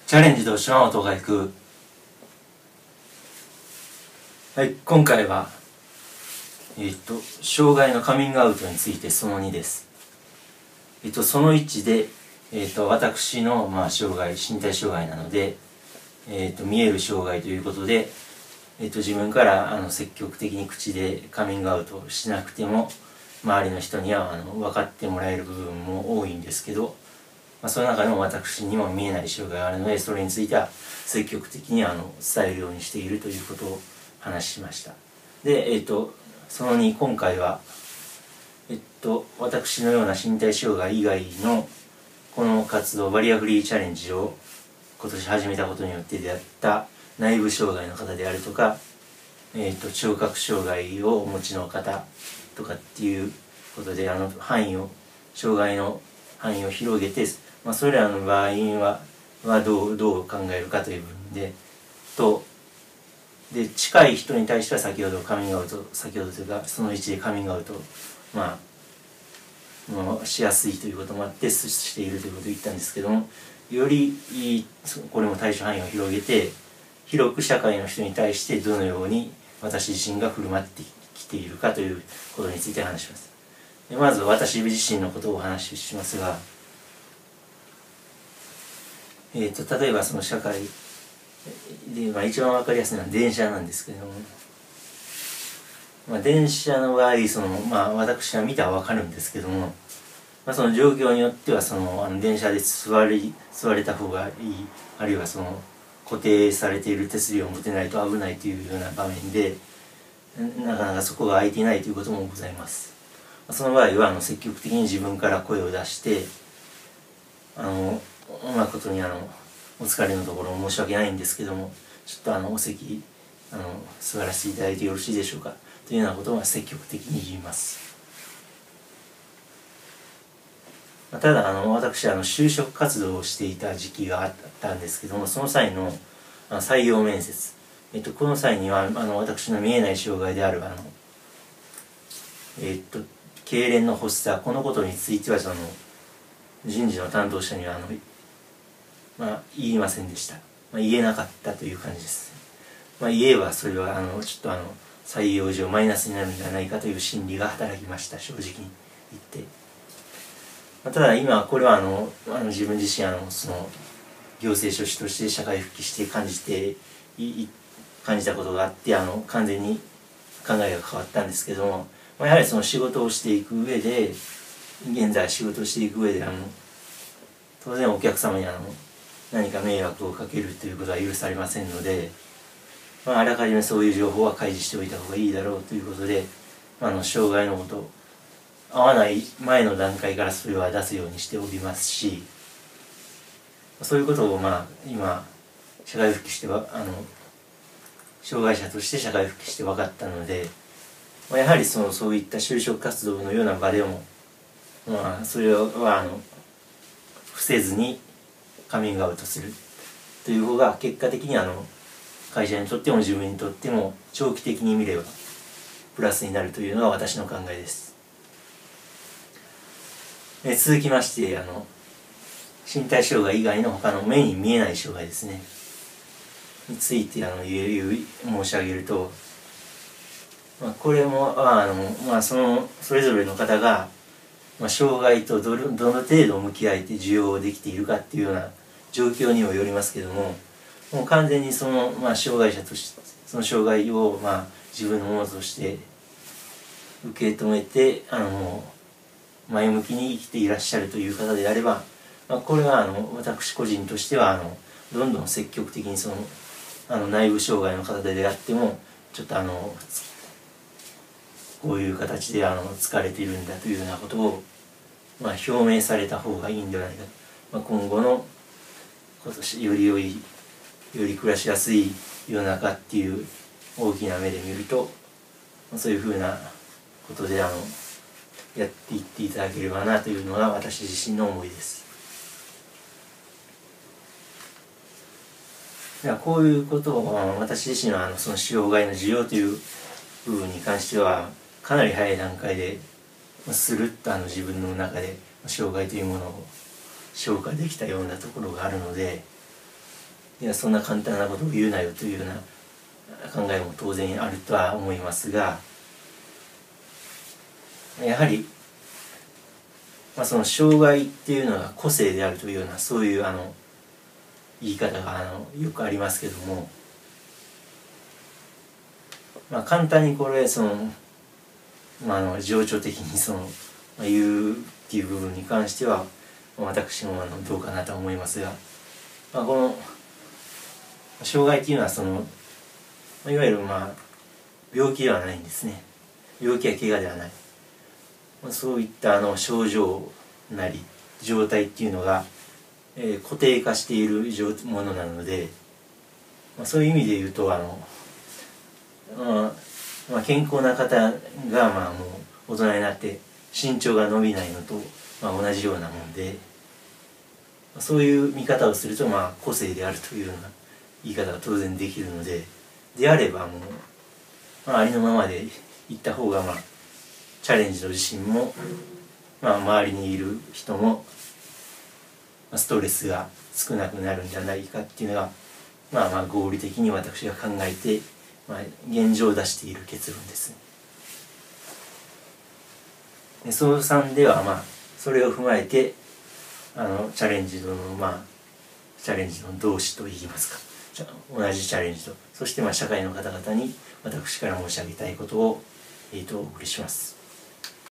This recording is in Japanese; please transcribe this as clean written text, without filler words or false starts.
チャレンジと島本が行く。はい、今回は障害のカミングアウトについてその2です。その1で私の障害、身体障害なので見える障害ということで自分から積極的に口でカミングアウトしなくても周りの人には分かってもらえる部分も多いんですけど、その中でも私にも見えない障害があるので、それについては積極的に伝えるようにしているということを話しました。で、その2、今回は私のような身体障害以外のこの活動、バリアフリーチャレンジを今年始めたことによって出会った内部障害の方であるとか、聴覚障害をお持ちの方とかっていうことで障害の範囲を広げて、それらの場合はどう考えるかという部分で近い人に対しては先ほどというかその1でカミングアウトしやすいということもあってしているということを言ったんですけども、よりこれも対象範囲を広げて広く社会の人に対してどのように私自身が振る舞ってきているかということについて話します。まず私自身のことをお話ししますが、例えばその社会で、一番分かりやすいのは電車なんですけれども、電車の場合私が見たら分かるんですけども、その状況によっては電車で座れた方がいい、あるいは固定されている手すりを持てないと危ないというような場面でなかなかそこが空いていないということもございます。その場合は積極的に自分から声を出して誠にお疲れのところ申し訳ないんですけどもちょっとお席座らせていただいてよろしいでしょうかというようなことは積極的に言います。ただ私就職活動をしていた時期があったんですけども、その際の採用面接、この際には私の見えない障害である痙攣の発作、このことについては人事の担当者には言いませんでした。言えなかったという感じです。言えばそれはちょっと採用上マイナスになるんじゃないかという心理が働きました、正直に言って。ただ今これは自分自身行政書士として社会復帰して感じたことがあって完全に考えが変わったんですけども、やはり仕事をしていく上で現在仕事をしていく上で当然お客様に何か迷惑をかけるということは許されませんので、あらかじめそういう情報は開示しておいた方がいいだろうということで障害のこと合わない前の段階からそれは出すようにしておりますし、そういうことを今社会復帰して障害者として社会復帰して分かったので、やはりそういった就職活動のような場でもそれは伏せずにカミングアウトするという方が結果的に会社にとっても自分にとっても長期的に見ればプラスになるというのが私の考えです。続きまして身体障害以外の他の目に見えない障害ですねについて申し上げると、これもそれぞれの方が障害とどの程度向き合えて受容できているかっていうような状況にもよりますけども、もう完全に障害者としてその障害を自分のものとして受け止めて前向きに生きていらっしゃるという方であれば、これは私個人としてはどんどん積極的に内部障害の方であってもちょっとこういう形で疲れているんだというようなことを表明された方がいいんではないか、今後の今年より良いより暮らしやすい世の中っていう大きな目で見るとそういうふうなことでやっていっていただければなというのが私自身の思いです。ではこういうことを私自身はその障害の需要という部分に関してはかなり早い段階でするっと自分の中で障害というものを消化できたようなところがあるので、 いやそんな簡単なことを言うなよというような考えも当然あるとは思いますが、やはり、その障害っていうのが個性であるというようなそういう言い方がよくありますけども、簡単にこれ情緒的に言うっていう部分に関しては私もどうかなと思いますが、この障害っていうのはいわゆる病気ではないんですね。病気や怪我ではない。そういった症状なり状態っていうのが、固定化しているものなので、そういう意味で言うと健康な方がもう大人になって身長が伸びないのと、同じようなもんで、そういう見方をすると個性であるというような言い方が当然できるので、であればもう、ありのままでいった方がチャレンジの自身も、周りにいる人も、ストレスが少なくなるんじゃないかっていうのが合理的に私が考えて、現状を出している結論です。で総3ではそれを踏まえてチャレンジのチャレンジの同志といいますか、同じチャレンジと、そして社会の方々に私から申し上げたいことをお送りします。